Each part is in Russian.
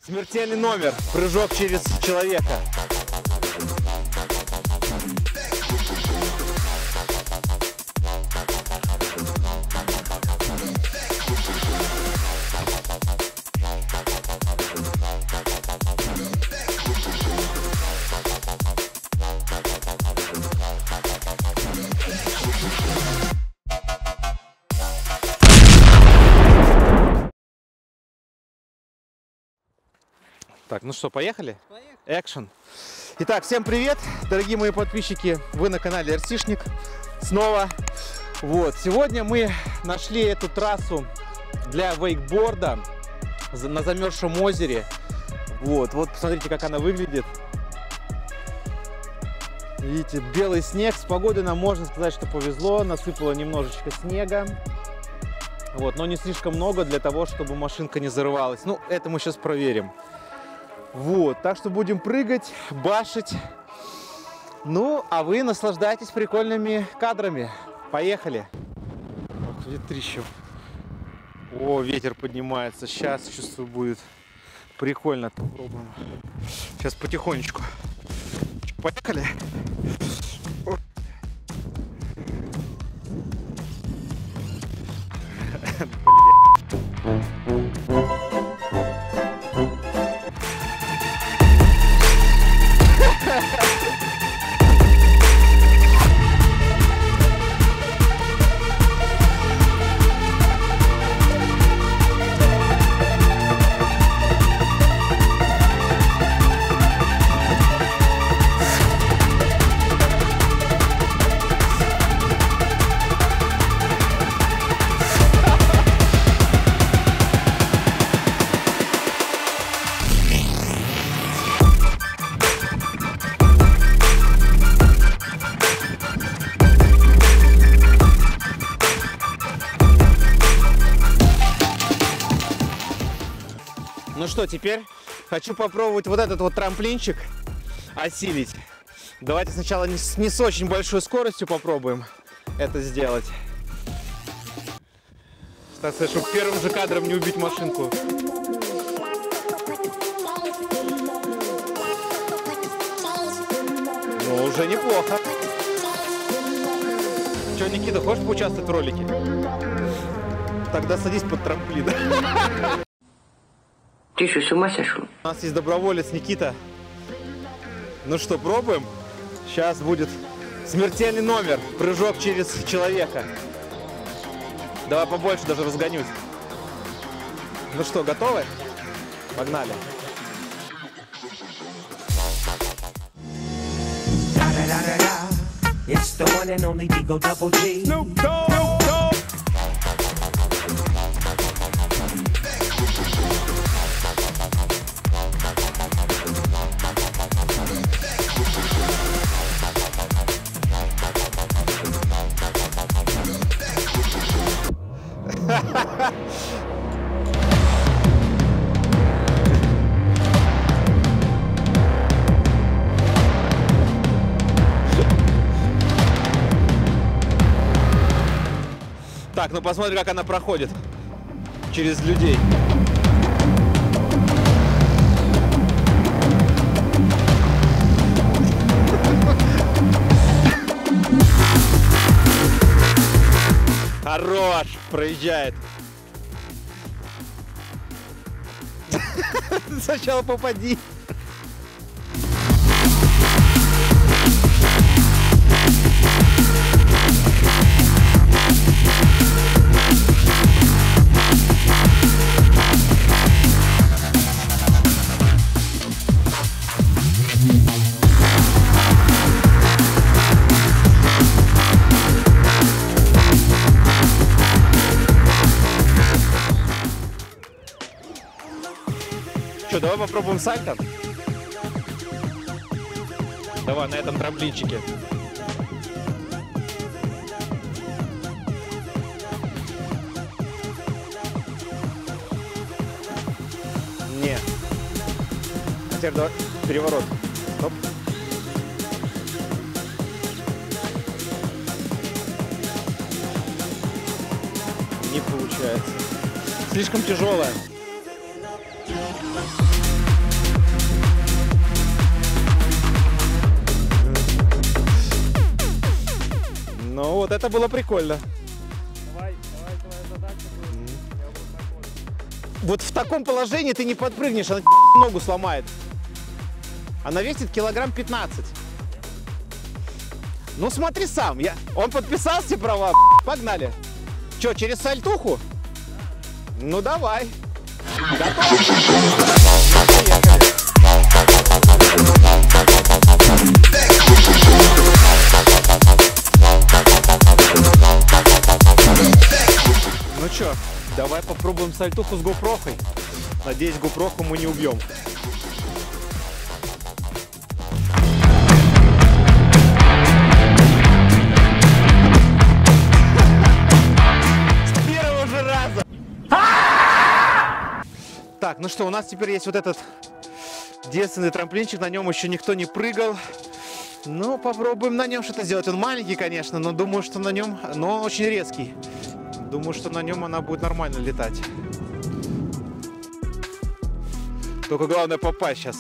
Смертельный номер. Прыжок через человека. Так, ну что, поехали? Поехали. Экшен. Итак, всем привет, дорогие мои подписчики. Вы на канале РСишник. Снова. Вот, сегодня мы нашли эту трассу для вейкборда на замерзшем озере. Вот, посмотрите, как она выглядит. Видите, белый снег. С погодой нам можно сказать, что повезло. Насыпало немножечко снега. Вот, но не слишком много для того, чтобы машинка не зарывалась. Ну, это мы сейчас проверим. Вот, так что будем прыгать, башить. Ну, а вы наслаждайтесь прикольными кадрами. Поехали. Ох, ветрище. О, ветер поднимается. Сейчас, чувствую, будет прикольно. Попробуем. Сейчас потихонечку. Поехали. Ну что, теперь хочу попробовать вот этот вот трамплинчик осилить. Давайте сначала не с очень большой скоростью попробуем это сделать. Так, чтобы первым же кадром не убить машинку. Ну, уже неплохо. Че, Никита, хочешь поучаствовать в ролике? Тогда садись под трамплин. Ты что, с ума сошел? У нас есть доброволец Никита. Ну что, пробуем? Сейчас будет смертельный номер. Прыжок через человека. Давай побольше даже разгонюсь. Ну что, готовы? Погнали. It's the one and only Digo Double G. Snoop Dogg. Так, ну посмотрим, как она проходит через людей. Хорош, проезжает. Сначала попади. Что, давай попробуем сальто? Давай на этом трамплинчике. Не. Теперь давай переворот. Стоп. Не получается. Слишком тяжелая. Вот это было прикольно. Давай, твоя задача будет. Я вот так вот. Вот в таком положении ты не подпрыгнешь, она ногу сломает. Она весит килограмм 15. Ну смотри сам, он подписал все права, погнали. Че, через сальтуху? Ну давай. Готов? Поехали. Ну чё, давай попробуем сальтуху с гоупрохой. Надеюсь, гоупроху мы не убьем. С первого же раза. Так, ну что, у нас теперь есть вот этот детственный трамплинчик, на нем еще никто не прыгал. Ну, попробуем на нем что-то сделать. Он маленький, конечно, но думаю, что на нем, но очень резкий. Думаю, что на нем она будет нормально летать. Только главное попасть сейчас.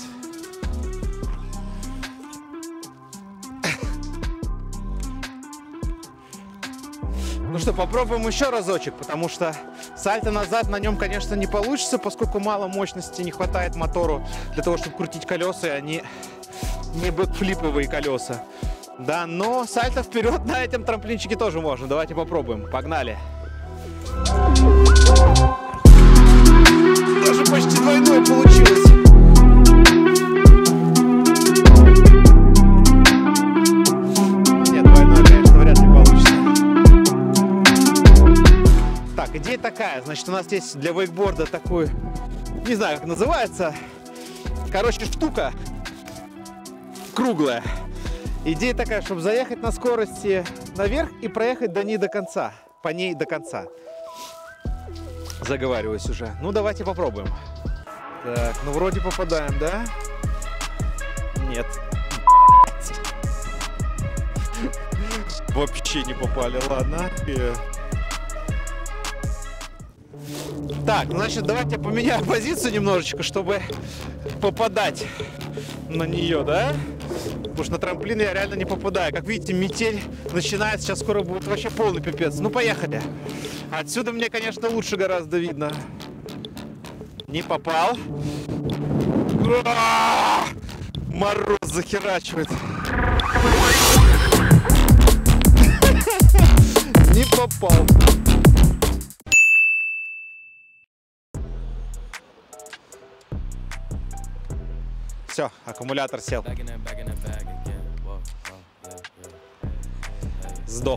Ну что, попробуем еще разочек, потому что сальто назад на нем, конечно, не получится, поскольку мало мощности, не хватает мотору для того, чтобы крутить колеса, и они не бэкфлиповые колеса. Да, но сальто вперед на этом трамплинчике тоже можно. Давайте попробуем. Погнали. Даже почти двойное получилось. Нет, двойное, конечно, вряд ли получится. Так, идея такая. Значит, у нас здесь для вейкборда такую, не знаю, как называется. Короче, штука круглая. Идея такая, чтобы заехать на скорости наверх и проехать до ней до конца. По ней до конца. Заговариваюсь уже. Ну, давайте попробуем. Так, ну вроде попадаем, да? Нет. Вообще не попали, ладно. Так, значит, давайте поменяем позицию немножечко, чтобы попадать на нее, да? Потому что на трамплин я реально не попадаю. Как видите, метель начинается. Сейчас скоро будет вообще полный пипец. Ну, поехали. Отсюда мне, конечно, лучше гораздо видно. Не попал. Мороз захерачивает. Не попал. Все, аккумулятор сел. Сдох.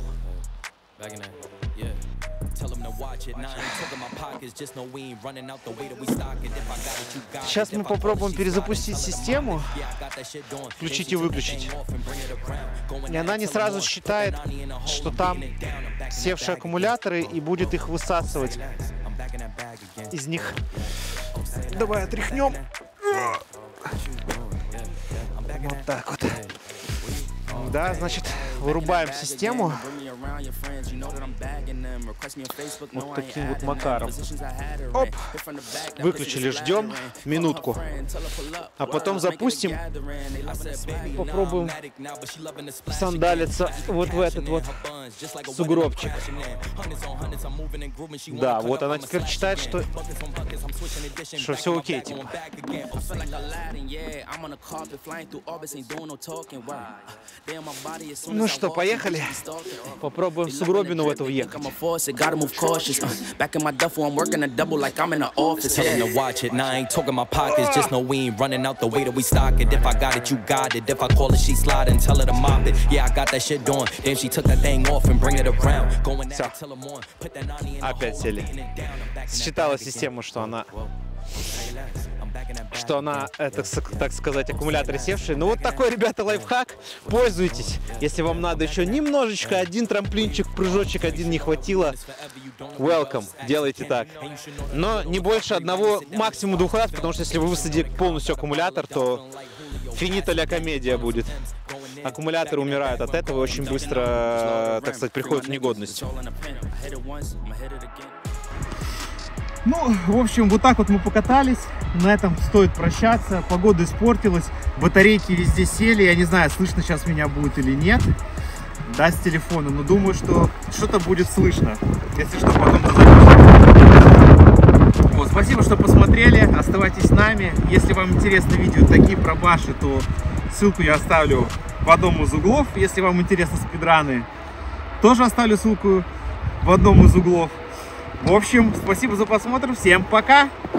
Сейчас мы попробуем перезапустить систему, включить и выключить. И она не сразу считает, что там севшие аккумуляторы, и будет их высасывать из них. Давай отряхнем. Вот так вот. Да, значит, вырубаем систему вот таким вот макаром. Оп! Выключили, ждем минутку. А потом запустим. Попробуем сандалиться вот в этот вот сугробчик. Да, вот она теперь считает, что все окей, типа. Ну что, поехали? Попробуем в сугробину в эту въехать. Все. Опять сели. Считала система, что она, так сказать, аккумуляторы севшие. Ну вот такой, ребята, лайфхак. Пользуйтесь. Если вам надо еще немножечко, один трамплинчик, прыжочек один не хватило, welcome, делайте так. Но не больше одного, максимум 2 раз, потому что если вы высадите полностью аккумулятор, то финита ля комедия будет. Аккумуляторы умирают от этого и очень быстро, так сказать, приходят в негодность. Ну, в общем, вот так вот мы покатались. На этом стоит прощаться. Погода испортилась, батарейки везде сели. Я не знаю, слышно сейчас меня будет или нет. да, с телефона, но думаю, что что-то будет слышно. Если что, потом запишу. Вот, спасибо, что посмотрели. Оставайтесь с нами. Если вам интересно видео такие про баши, то ссылку я оставлю в одном из углов. Если вам интересны спидраны, тоже оставлю ссылку в одном из углов. В общем, спасибо за просмотр. Всем пока!